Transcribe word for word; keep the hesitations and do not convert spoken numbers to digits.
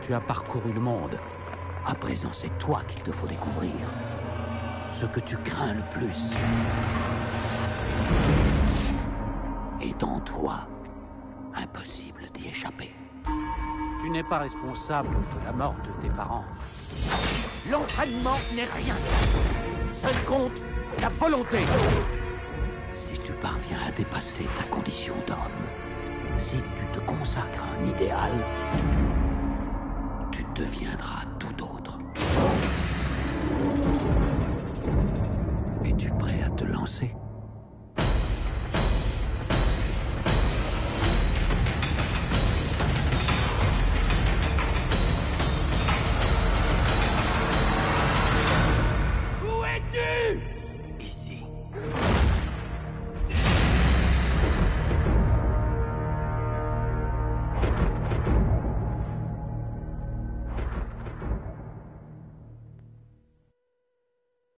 tu as parcouru le monde. À présent, c'est toi qu'il te faut découvrir. Ce que tu crains le plus est en toi. Impossible d'y échapper. Tu n'es pas responsable de la mort de tes parents. L'entraînement n'est rien. Seul compte la volonté. Si tu parviens à dépasser ta condition d'homme, si tu te consacres à un idéal, tu deviendras tout autre. Es-tu prêt à te lancer ?